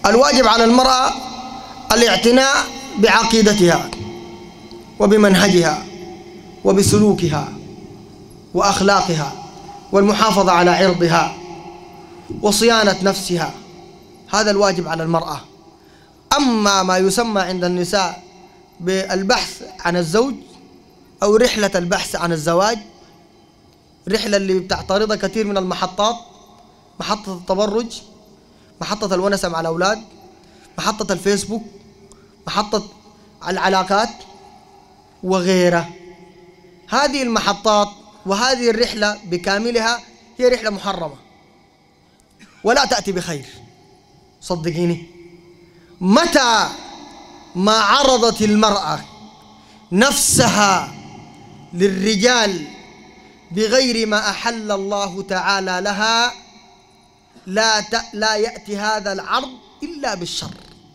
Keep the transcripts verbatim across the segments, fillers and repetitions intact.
الواجب على المرأة الاعتناء بعقيدتها وبمنهجها وبسلوكها وأخلاقها، والمحافظة على عرضها وصيانة نفسها، هذا الواجب على المرأة. أما ما يسمى عند النساء بالبحث عن الزوج أو رحلة البحث عن الزواج، رحلة اللي بتعترضها كثير من المحطات، محطة التبرج، محطة الونسة مع الأولاد، محطة الفيسبوك، محطة العلاقات وغيرها. هذه المحطات وهذه الرحلة بكاملها هي رحلة محرمة ولا تأتي بخير، صدقيني. متى ما عرضت المرأة نفسها للرجال بغير ما أحل الله تعالى لها لا ت... لا يأتي هذا العرض إلا بالشر.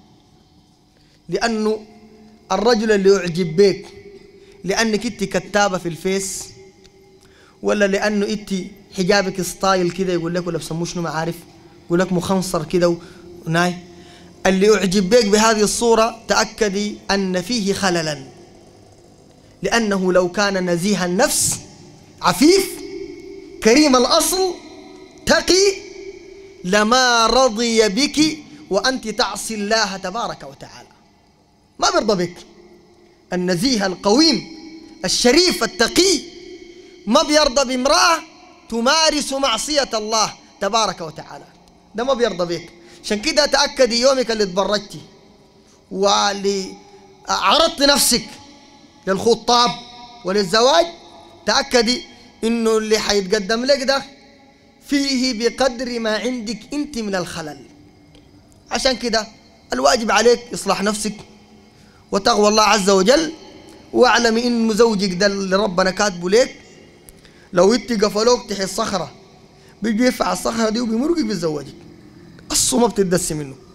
لأنه الرجل اللي يعجب بك لأنك انت كتابة في الفيس، ولا لأنه انت حجابك ستايل كده يقول لك، ولا بسموه شنو ما عارف، يقول لك مخنصر كده وناي، اللي يعجب بك بهذه الصورة تأكدي أن فيه خللا، لأنه لو كان نزيه النفس عفيف كريم الأصل تقي لما رضي بك وأنت تعصي الله تبارك وتعالى. ما بيرضى بك. النزيه القويم الشريف التقي ما بيرضى بامرأة تمارس معصية الله تبارك وتعالى، ده ما بيرضى بك. عشان كده تأكدي يومك اللي تبرجتي واللي عرضت نفسك للخطاب وللزواج، تأكدي إنه اللي حيتقدم لك ده فيه بقدر ما عندك أنت من الخلل. عشان كده الواجب عليك إصلاح نفسك وتقوى الله عز وجل، واعلمي إن زوجك ده اللي ربنا كاتبه لك لو انت قفلوك تحت الصخرة بيجي يرفع الصخرة دي وبيمرقك بيتزوجك، قصه ما بتدسي منه.